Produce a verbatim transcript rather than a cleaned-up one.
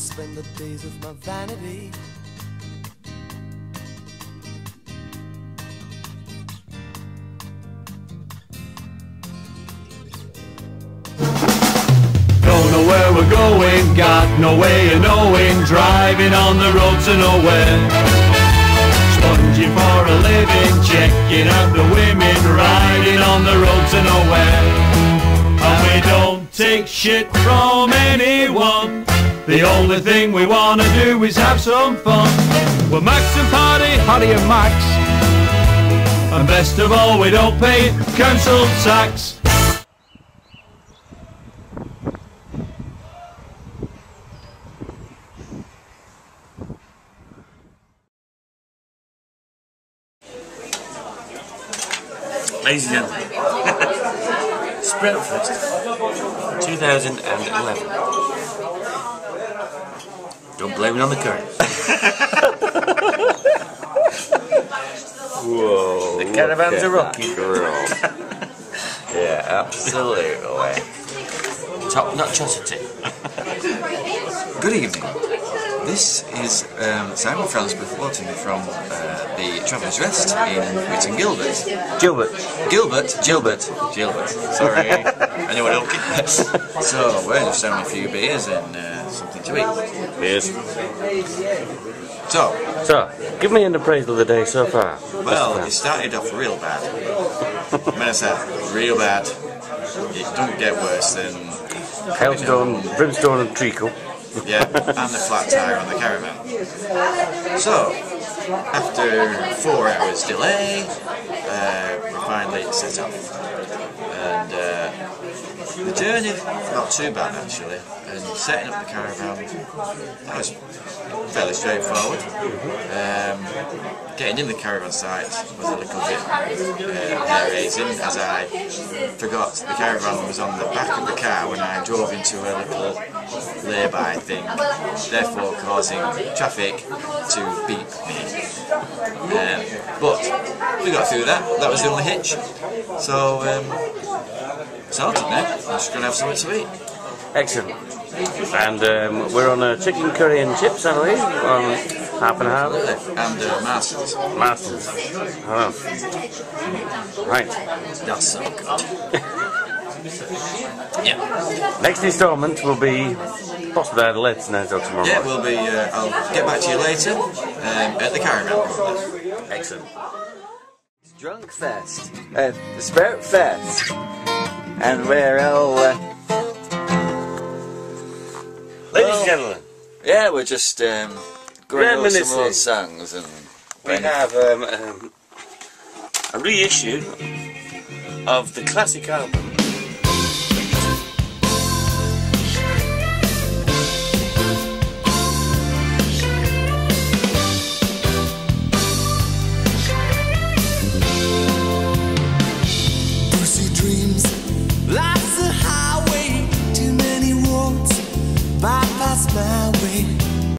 spend the days with my vanity. Don't know where we're going, got no way of knowing, driving on the road to nowhere. Sponging for a living, checking out the women, riding on the road to nowhere. And we don't take shit from anyone, the only thing we wanna do is have some fun. We're Max and Paddy, Paddy and Max, and best of all we don't pay council tax. Ladies and gentlemen, Sprout Fest two thousand eleven. Don't blame it on the curry. Whoa. The caravans are rocky. Yeah, absolutely. Top notchosity. Good evening. This is um, Simon Francis Witton from uh, the Traveller's Rest in Witton Gilbert. Gilbert. Gilbert, Gilbert, Gilbert. Sorry, anyone else? So we're just having a few beers and uh, something to eat. Beers. So, So, give me an appraisal of the day so far. well, it started off real bad. When I said real bad, it doesn't get worse than Hailstone, brimstone and treacle. yeah, and the flat tyre on the caravan. So, after four hours delay, uh, we finally set off. And uh, the journey, not too bad actually, and setting up the caravan, that was fairly straightforward. Um, getting in the caravan site was a little bit uh, hair-raising, as I forgot the caravan was on the back of the car when I drove into a little lay-by thing, therefore causing traffic to beep me. Um, but we got through that, that was the only hitch. So, um, sorted now, I'm just going to have something to eat. Excellent. And um, we're on a chicken curry and chips, I believe, on half and half. Absolutely. And uh, Masters. Masters. Oh. Right. That's so good. Yeah. Next instalment will be possibly either later tonight or tomorrow. Yeah, we'll be, uh, I'll get back to you later um, at the caravan. Excellent. Drunk Fest, uh, the Sprout Fest, and we're all, uh, Ladies well, and gentlemen, yeah, we're just um, going over some Reminiscing. old songs and we have um, um, a reissue of the classic album